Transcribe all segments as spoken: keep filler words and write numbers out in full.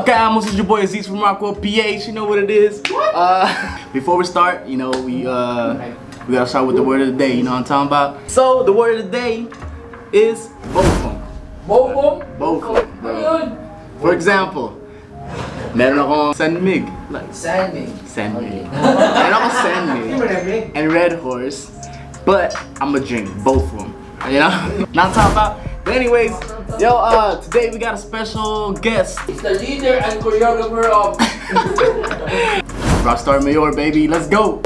Kamos, it's your boy Aziz from Rockwell P H. You know what it is. Uh, before we start, you know, we uh, we gotta start with the word of the day. You know what I'm talking about? So the word of the day is bofum. Bofum? Bofum, bro. For example, meron akong Sanmig. Like, Sanmig. Sanmig. Meron akong Sanmig and Red Horse, but I'm gonna drink both of them. You know? Not talking about. But anyways, yo, uh, today we got a special guest. He's the leader and choreographer of Rockstar Mayor, baby. Let's go.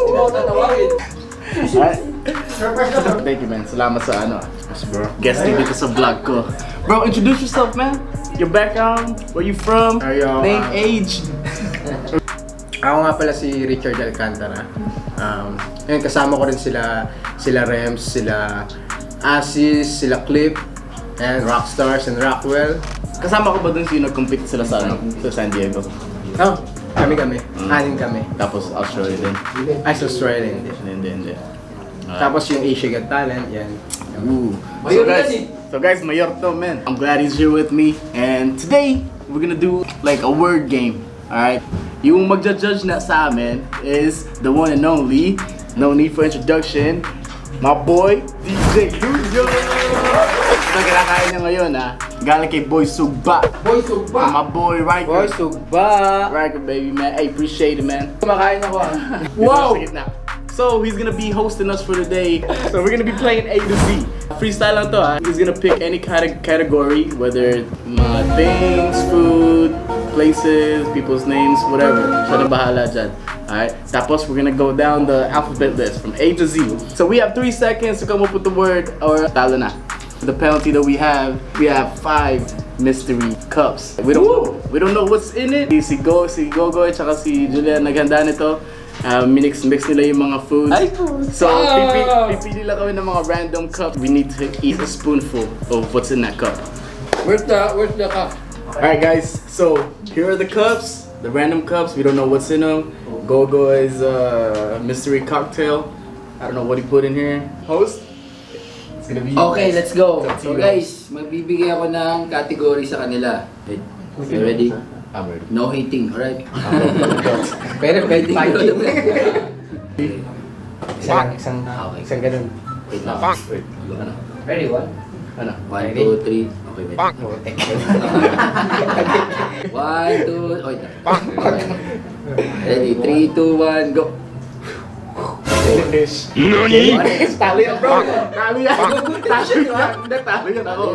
Alright. Thank you, man. Salamat sa ano, bro. Guesting dito sa vlog ko. Bro, introduce yourself, man. Your background, where you from, Ayo, name, uh, age. Ako nga pala si Richard Alcantara. Um, ngayon kasama ko rin sila, sila Rems, sila Asis, sila Clip, and Rockstars and Rockwell. Kasama ko ba dun sino nag-compete sila sa ano, sa San Diego? Oh, kami-kami. Mm. Anin kami. Tapos Australia din. Ay, sa Australia hindi. Hindi, hindi. Uh, Tapos yung Asia Got Talent, yan. Ooh. So guys, so guys, mayor to, man. I'm glad he's here with me. And today, we're gonna do like a word game. Alright? Yung magja-judge na sa amin is the one and only, no need for introduction, my boy, D J Lujo! Ito kinakain niya ngayon, ha? Galing kay Boy Sugba. Boy Sugba! My boy, Riker. Boy, Sugba! Riker, baby, man. Hey, appreciate it, man. Kumakain ako, ah. Wow! So, he's gonna be hosting us for today. So, we're gonna be playing A to Z. Freestyle lang to, ha? He's gonna pick any kind of category, whether uh, things, food, places, people's names, whatever. Siya na bahala dyan. Alright? Tapos, we're gonna go down the alphabet list from A to Z. So, we have three seconds to come up with the word or talo na. The penalty that we have, we have five mystery cups. We don't know, we don't know what's in it. Si Go, si Gogo, at saka si Julian naghanda nito. Uh, minix mix nila yung mga food. So, pipili, pipili lang kami ng mga random cup. We need to eat a spoonful of what's in that cup. Where's the, where's the cup? Alright guys, so here are the cups, the random cups. We don't know what's in them. Gogo is a mystery cocktail. I don't know what he put in here. Host? It's gonna be Okay, let's go. So, So guys, magbibigay ako ng category sa kanila. You ready? I'm ready. No hating, alright? Pero pwede fighting. Isang, isang, Okay. isang ganun. Wait lang. Wait. Ano? Ready, one? Ano? One, two, three. Okay, wait. Putek. One, two, oh, wait lang. Okay. Ready, three, two, one, go. Finish. Nani? Talo yan, bro. Talo yan. Talo yan. Talo yan ako.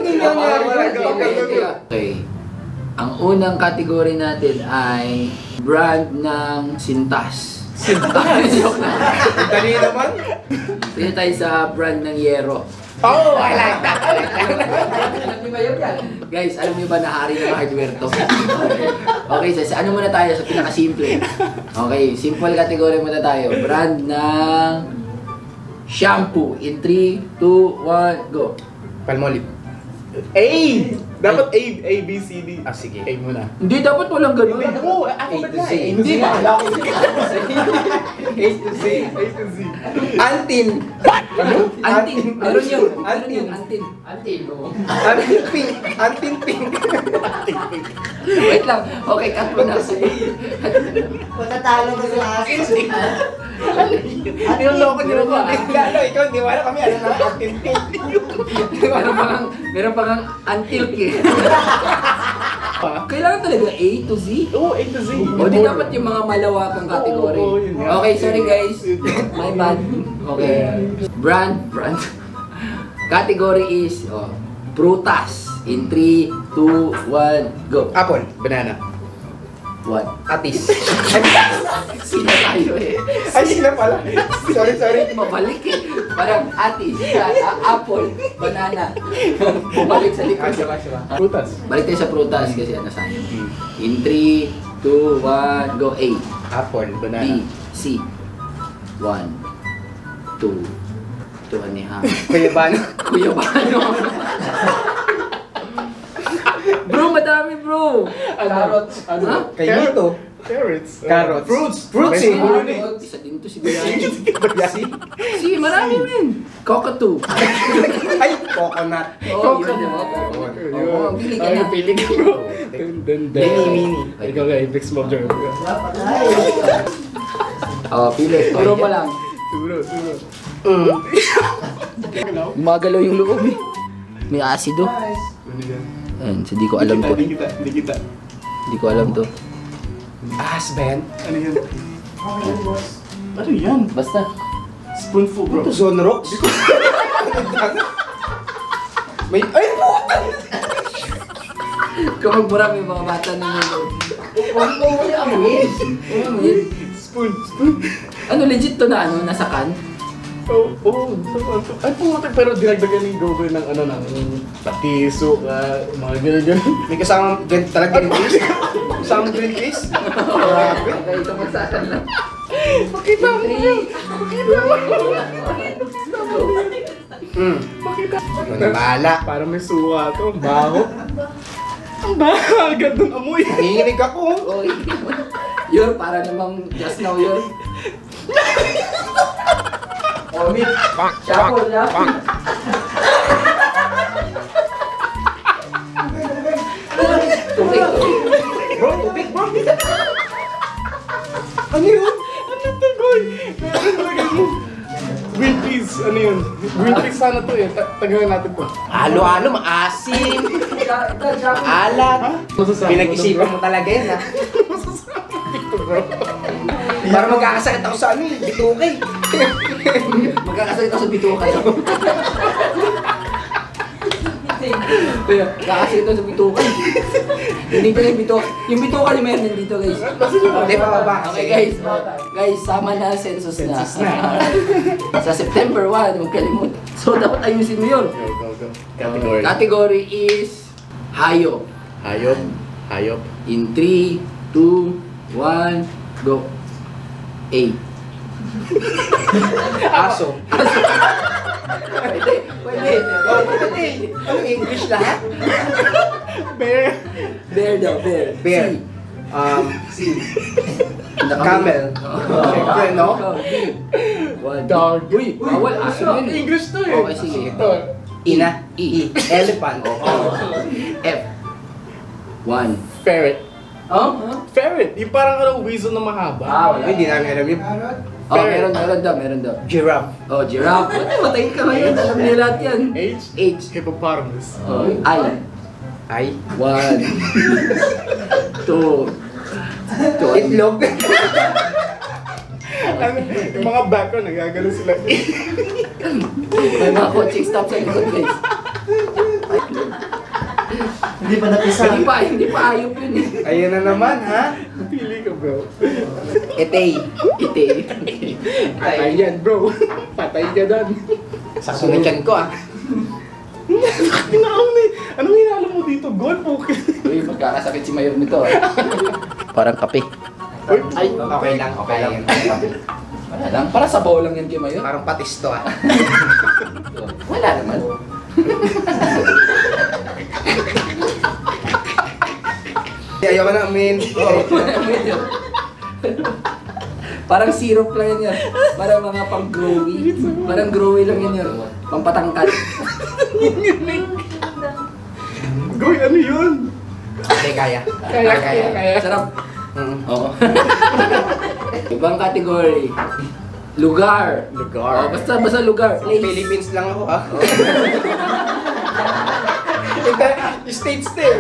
Okay. Ang unang category natin ay brand ng Sintas. Sintas? Joke lang. Dali naman. Pili tayo sa brand ng Yero. Oh, I like that. I like that. Alam niyo ba yun yan? Guys, alam niyo ba na hari ng hardware to? Okay, so sa ano muna tayo? Sa pinakasimple. Okay, simple category muna tayo. Brand ng shampoo. In three, two, one, go. Palmolive. A! Dapat A, A, B, C, D. Ah, sige. A muna. Hindi, dapat walang ganun. Oo, ako ba na eh? Hindi, bahala ko. A to Z. A to Z. Antin. Antin. Meron yun. Meron Antin. yun. Antin. Antin, bro. Antin pink. Antin pink. Wait lang. Okay, cut mo na. Matatalo ka sa aso. Ano yung loko niyo ba? Lalo, ikaw, di wala kami. Ano na, antin pink. Meron pa kang, meron pa kang antilk eh. Kailangan talaga A to Z? Oo, A to Z. O di dapat yung mga malawakang category. Oo, yun nga. Okay, sorry guys. My bad. Okay. Brand, brand. Category is oh, prutas. In three, two, one, go. Apple. Banana. What? Atis. Sino tayo eh? Ay, sila pala. Sorry, sorry. Mabalik eh. Parang atis, uh, apple, banana. Bumalik sa likod. Siya ba, siya ba? Prutas. Balik tayo sa prutas kasi ano sa'yo. In three, two, one, go. A. Apple. B. Banana. C. one, two. Ito ano ha? Kuya Bano. Kuya Bano. Bro, madami bro. Carrots. Ano? Ha? Kay Nito. Carrots. Carrots. Fruits. Fruits eh. Ah, isa din to si Biryani. Si, si marami men. Cockatoo. Ay, coconut. Oo, yun, di ba? Oo, pili ka na. Pili ka bro. Mini, mini. Ikaw nga, i-fix mo, Jeremy. Oo, pili. Turo mo lang. Turo, turo. Gumagalaw yung loob eh. May asido. Ano yan? Ayun, so di ko alam to. Hindi kita, hindi kita. Di ko alam to. Ahas ba yan? Ano yan? Ano yan? Basta. Spoonful, bro. Ito, Zone Rocks. May, ay, puta! Kapag marami yung mga bata na nyo. Huwag mo muli amuin. Amuin. Spoon, spoon. Ano, legit to na ano, nasa kan? Oo, oo. Ay, pumunta, pero dinagdagan yung go ng ano, ng patiso, uh, mga gano'n-gano'n. May kasamang gan talaga green peas. Kasamang green peas. Grabe. Okay, ito magsasan lang. Makita mo yun! Makita mo! Hmm. Makita mo! Manibala. Parang may suwa to, ang baho. Ang baho, agad ng amoy. Nanginginig ako. Oy. Yor, para namang just now yun. Oh, Mick. Shuffle, shuffle. Tubig, tubig. Bro, tubig, bro. Ano yun? Ano to, Goy? Meron talaga mo. Green peas, ano yun? Green peas sana to eh. Ta- Tagalan natin to. Halo-halo, maasim. Alat. Masasabi Pinag-isipan mo talaga yun, ha? Ito, bro. Para magkakasakit ako sa ano eh, bitukay. Magkakasakit ako sa bituka. Kaya, kakasakit ako sa bituka. Hindi ko na yung bituka. Yung bituka ni Merlin dito, guys. Hindi, bababa. Okay, guys. Guys, sama na census na. Sa September first, huwag kalimutan. So, dapat ayusin mo yun. Go, go, go. Category. Category is hayop. Hayop. Hayop. In three, two, one, go. A. Aso. Pwede, pwede. Oh, pwede. Anong English lahat? Bear. Bear daw, bear. Bear. C. Um, Nakami- Camel. Oh. Siyempre, no? Ikaw, D. One, Dog. Uy, bawal. Aso yun eh. English to eh. Okay, sige. Ito. Ina. E. Elephant. F. One. Ferret. Oh? Ferret. Yung parang ano, weasel na mahaba. Ah, wala. Hindi namin alam yun. Oh, meron, meron daw, meron daw. Giraffe. Oh, giraffe. Ano, matayin ka ngayon. Alam niyo lahat yan. H. H. Hippopotamus. Oh, I. Ay. One. Two. Two. Itlog. Ano, yung mga background, nagagano sila. May mga coaching staff sa likod, guys. Hindi pa napisa. Hindi pa, hindi pa ayop yun eh. Ayun na naman, ha? Pili ka, bro. Etay. Ite. Patay yan, bro. Patay ka dan. Sakto na tiyan ko, ah. Inaon eh. Anong hinalo mo dito? Gold po. Uy, magkakasakit si Mayor nito. Parang kape. Ay, Okay lang, okay lang. Wala lang. Para sa bowl lang yan kay Mayor. Parang patis to, ah. Wala naman. Ayoko na, amin. Parang syrup lang yan yan. Parang mga pang growy. Parang growy lang yan yun. Pampatangkad. Goy, ano yun? Okay, kaya. Kaya, kaya, kaya. Sarap. Mm. Oo. Ibang category. Lugar. Lugar. Oh, basta basta lugar. Place. Philippines lang ako, ah. States din.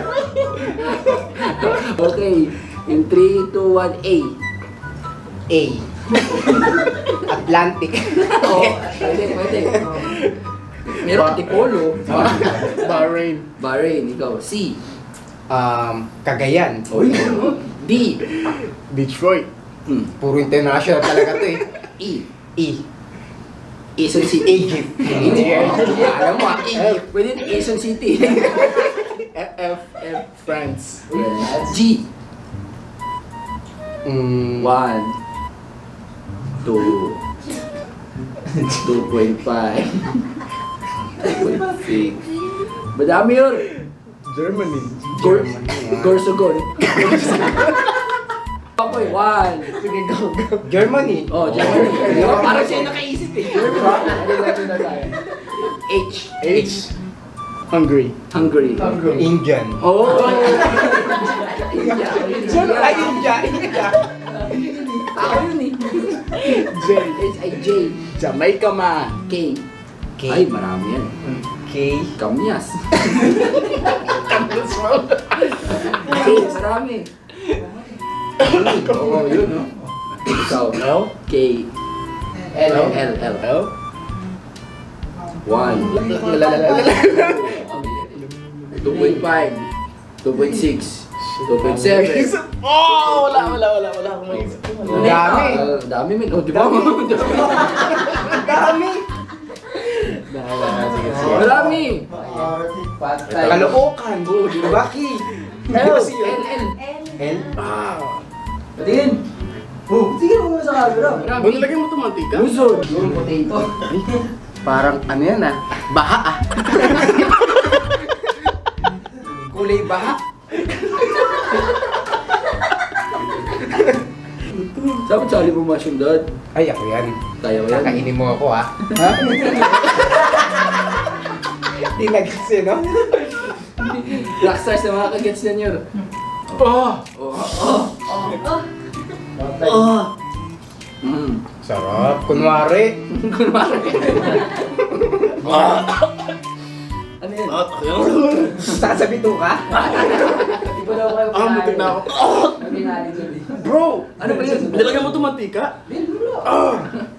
Okay. In three, two, one, A. A. Atlantic. Oo. Pwede, pwede. Meron Antipolo. Bahrain. Bahrain, ikaw. C. Um, Cagayan. Oy. D. Detroit. Hmm. Puro international talaga to, eh. E. E. Asian City. Egypt. Egypt. Alam mo, ah, Egypt. Pwede na Asian City. F, F, F, France. G. Mm, One. Two. two point five. two point six. Madami yun. Germany. Gor Gorsogon. Ako eh, one. Sige, go, go. Germany. Oh, Germany. Di ba? Parang siya nakaisip eh. H. H. Hungary. Hungary. Indian. Oh! Ay, India, India. Tao yun eh. J. H I J. Jamaica man. K. K. Ay, marami yan. K. Kamyas. K, marami. Oo, yun no. Ikaw. L. K. L. L. L. L. One. two point five. two point six. two point seven. Oh, wala, wala, wala, wala akong maisip. Ang dami. Ah, dami min. Oh, di ba? Dami. Marami. Kalookan. Baki. L. L. L. L. Patingin. Oh, sige mo muna sa camera. Marami. Kung nilagyan mo ito mantika? Luzon. Yung potato. Parang ano yan ah? Baha ah. Kulay baha. Sabi sali mo mushroom dad. Ay, ako yan. Kaya mo yan. Kakainin mo ako ah. Ha? Di nag-gets eh, no? Rockstars na mga kagets na nyo. Oh! Oh. Oh. Oh. Mm. Sarap. Kunwari. Kunwari. Ano yan? At ayun. Sasabito ka? Di ba daw kayo Ah, mutik na ako. Naminali dyan eh. Bro! Ano ba yun? Nilagyan mo ito mantika? Ah!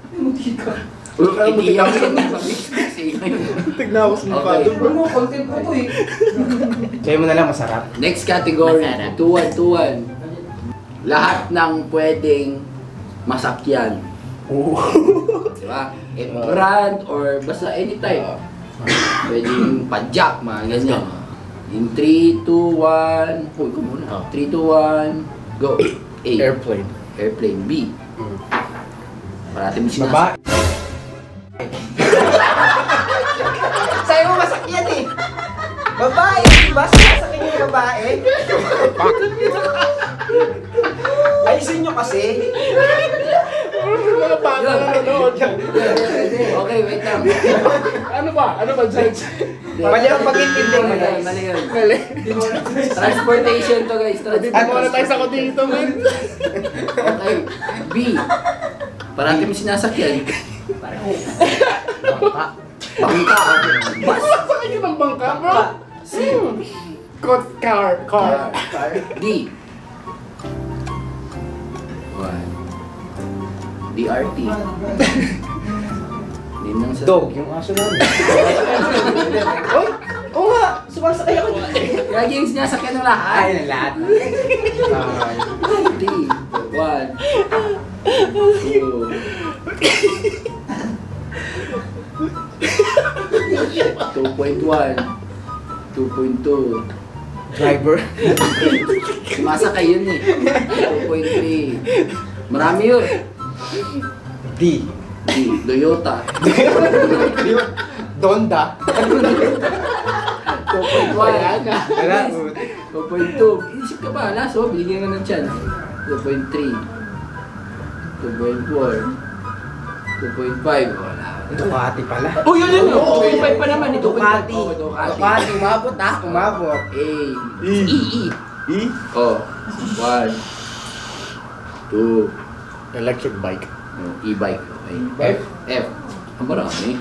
Hindi yan. Tignan ako sa mukha Okay. doon, bro. Ano, content ko to eh. Sa'yo mo na lang masarap. Next category. two one, two one. Lahat ng pwedeng masakyan. Diba? Eh, brand or basta any type. Pwedeng padjak, mga ganyan. In three, two, one. Uy, ko muna. three, two, one. Go. A. Airplane. Airplane. B. Parati mo sinasa. Baba. Sa'yo mo masakyan eh. Babae, di ba? Sasakyan yung babae. Ayusin nyo kasi. Mga bata na nanonood. Okay, wait lang. Ano ba? Ano ba, Judge? Mali ang pag-intindi mo, Mali, guys. mali yun. Mali. Transportation to, guys. Dito muna tayo sa dito, man. Okay. B. Parati mo sinasakyan. Bangka. Bangka. Bus. Sa kanya ng bangka, bro. C. Cot car. Car. D. One. D R T. Name ng sa... Dog, yung aso namin. Oy! Oo nga! Sumasakay ako dito. Kaya yung sinasakyan ng lahat. Ay, ng lahat. D. One. Two. two point one. two point two. Driver. Sumasakay yun eh. two point three. Marami yun. D. D. Toyota. Donda. two point one. Wala. two point two. Isip ka ba? Laso, binigyan ka ng chance. two point three. two point four. two point five. Wala. Ducati pala. Oh, yun yun! two point five pa naman. Ducati. Oh, Ducati. Ducati. Umabot ah. Umabot. A. E. E. E. E. Oh. One. Two. Electric bike. Oh, e-bike. Okay. F. F. Ang marami.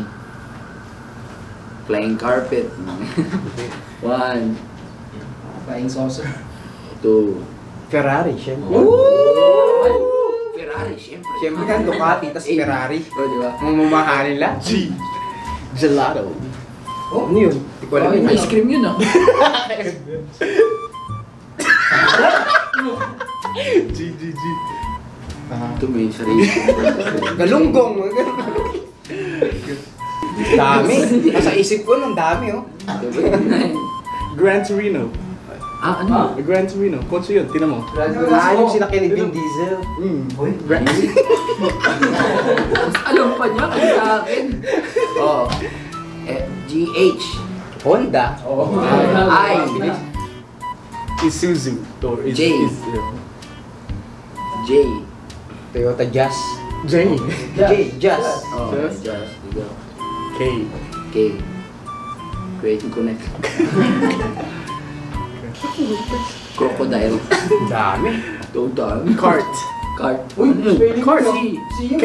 Flying carpet. One. Flying saucer. Two. Ferrari, syempre. One. Ferrari, syempre. Syempre kan Ducati, tas Ferrari. Oh, di ba? Mamamahalin lang. G. Gelato. Oh, ano yun? Hindi ko alam yun. Ice cream yun ah. G, G, G. Ito may sarili. Galunggong. Dami. Nasa isip ko nung dami oh. Gran Torino. Ah, ano? Gran Torino. Kotse yun, tinan mo. Ah, yung sinakyan ni Vin Diesel. Mm. Gran Mas alam pa niya kasi sa akin. Oh. Eh, G H. Honda. I. Isuzu. Or is, J. Is, uh, J. Toyota Jazz. J. J. Jazz. Oh, Just? just. Go. K. K. Create connect. Crocodile. Dami. Total. Cart. Cart. Uy, spelling Cart. mo. C. Si yun. K.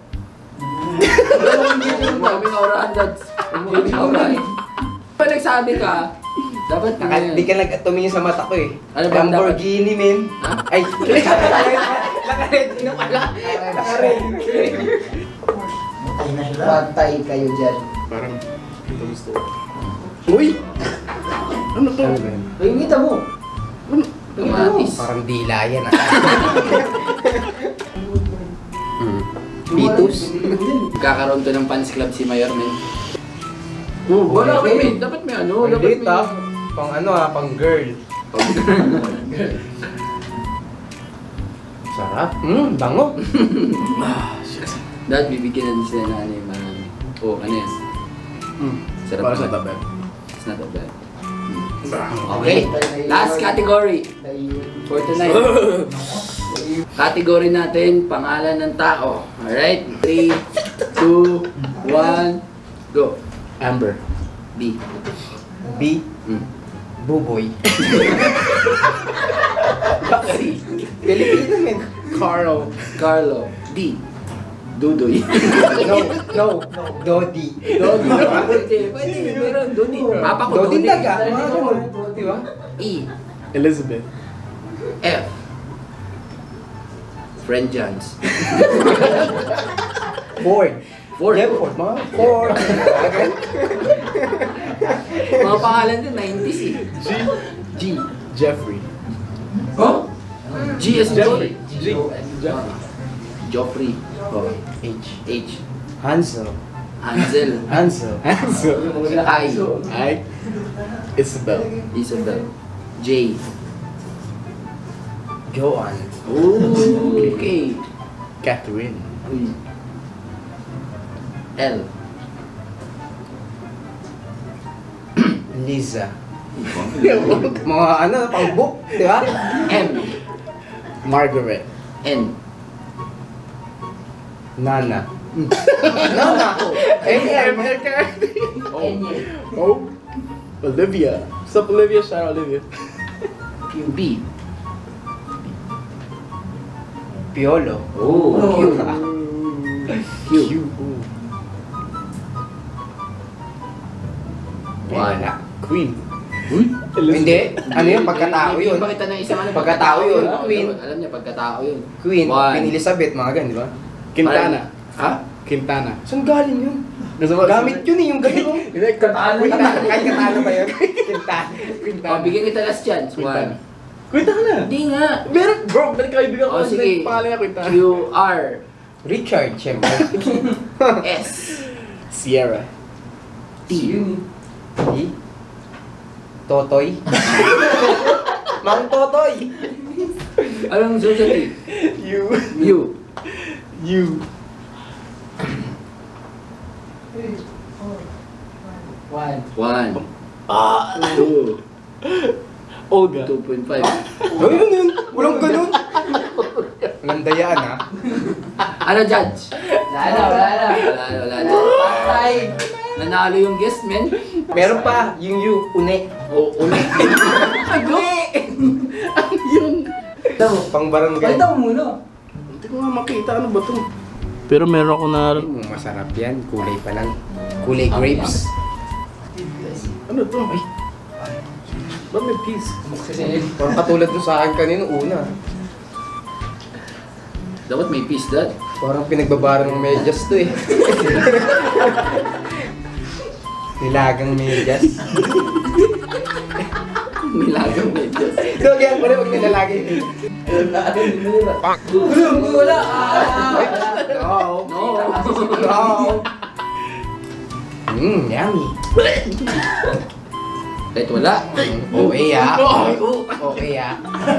Daming aurahan, dads. Daming aurahan. Pag nagsabi ka, dapat Naka, di ka nag-tumingin sa mata ko eh. Ano ba ang Lamborghini, men. Ha? Ay, naka-ready na pala. Naka-ready na. Patay kayo dyan. Parang, ito gusto. Uy! Ano to? Ano ba yun? Ay, kita mo. Ano? Kamatis. Parang dila yan ah. Hmm. Pitus. Kakaroon to ng fans club si Mayor, men. Oh, Wala, okay. may, dapat may ano, Ang dapat date may... ah. Pang ano ah, pang girl. Sarap. Hmm, bango. Dahil bibigyan na din sila na ano yung marami. Oh, ano yan? Mm. Sarap Para sa naman. tabel. It's not that bad. Okay, last category for tonight. Category natin, pangalan ng tao. Alright? three, two, one, go. Amber. B. B. Mm. Buboy. C. Pilipino, men. Carl. Carlo. D. Dudoy. No, no. Dodi. Dodi. Pwede, pwede. Meron, Dodi. Papa ko, Dodi Dodi. daga. Mga ganun. Di ba? E. Elizabeth. F. Friend Johns. Ford. Ford. Yeah, Ford. Mga Ford. Mga pangalan din, nineties eh. G. G. Jeffrey. Oh? G as in Jeffrey. G. G. Jeffrey. Joffrey. Oh. H. H. Hansel. Hansel. Hansel. Hansel. I. I. Isabel. Isabel. J. Joanne. Oh, okay. Catherine. Uy. L. Liza. Mga ano, pang book. Di ba? M. Margaret. N. Nana. Nana. M. M. N. Oh. Olivia. What's up, Olivia? Shout out Olivia. B. Piolo. Oh, Q. Q. Q. Ooh. Wala. Queen. Uy. Hindi. Ano yun? Pagkatao yun. Bibigyan pa kita ng isang ano, Pagkatao yun. Oo, Queen. Alam niya, pagkatao yun. Queen. One. Queen Elizabeth. Mga ganun, di ba? Quintana. Ha? Quintana. Saan galing yun? Nasa ba? Gamit yun eh, yung ganun. Hindi, Quintana. Quintana. Kahit katalo ba yun? Quintana. Quintana. Oh, bigyan kita last chance. Quintana. One. Quintana. Hindi nga. Meron, bro, balik kaibigan ko. Oh, sige. Pangalan niya Quintana. Q R Richard, syempre. S Sierra. T. Di? Totoy. Mang Totoy. Anong susunod T? U. U. U. One. One. Ah. Two. Olga. Two point five. Oh, yun yun. Walang ganun. Walang dayaan ha. Ano, Judge? Wala na, wala na. Wala na, wala na. Patay. Nanalo yung guest, men. Meron pa, yung U, une. O, ulit. Ano? Yun. Ito mo. Pang barangay. Palitan mo muna. Hindi ko nga makita. Ano ba to? Pero meron ako na... Mm, masarap yan. Kulay pa lang. Kulay grapes. Ano to? Ay. Ba't may peace? Parang katulad doon sa akin kanina una. Dapat may peace, Dad. Parang pinagbabara ng medyas to eh. Nilagang medyas. Nilagang medyas. So, kaya pala huwag nilalagay. Wala. Ah, wala. No. No. No. Mmm, yummy. Kahit wala. Okay ah. Okay ah.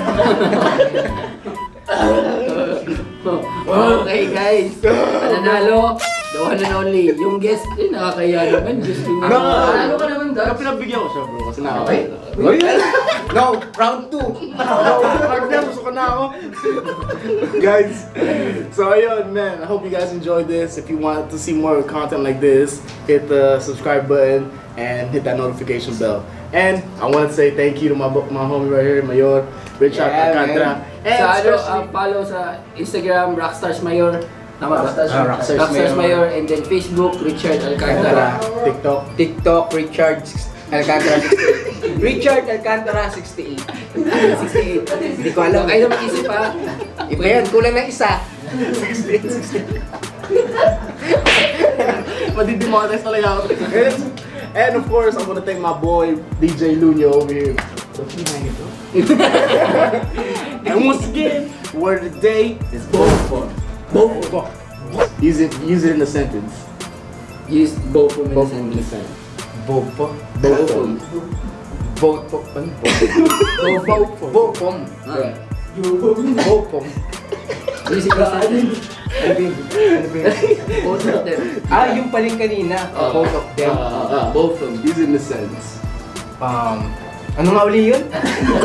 Okay, guys. Nanalo. The one and only. Yung guest, eh, nakakaya naman. Just yung... No. Nanalo ka naman, Kaya pinagbigyan ko siya bro kasi na Okay. Uy! No! Round two! Partner, gusto ko na ako. Guys, so ayun man, I hope you guys enjoyed this. If you want to see more content like this, hit the subscribe button and hit that notification bell. And I want to say thank you to my my homie right here, Mayor Richard Yeah, Alcantara. And Sa ano, especially, uh, follow sa Instagram, Rockstars Mayor. Tama ba? Ah, Rockstars Rockstars Mayor. Mayor. And then Facebook, Richard Alcantara. TikTok. TikTok, Richard Alcantara sixty-eight. Richard Alcantara sixty-eight. sixty-eight. Hindi ko alam. Ay, na mag-isip ha. Iba yan, kulang ng isa. sixty-eight, sixty-eight. Madidemonetize talaga ako. And of course, I want to thank my boy D J Luño over here. And once again, word of the day is both. Both. Use it, use it in a sentence. Use both of them. Both in a sentence. Vote po. Both of them. Vote po. Ano? Both. Both. Vote po. Ah. Vote po. Use it as Ano ba yun? Ano ba yun? both of them. Ah, yung paling kanina. Ah. Both of them. Ah, ah, both of them. Use it in a sentence. Um, ano nga uli yun?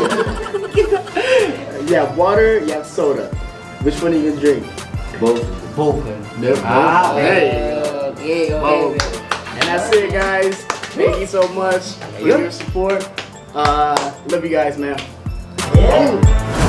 You have water, you have soda. Which one are you gonna drink? Both. Vote. They're Ah, both. okay. Okay, okay. Both. And that's it, guys. Thank you so much for your support. Uh, love you guys, man. Yeah.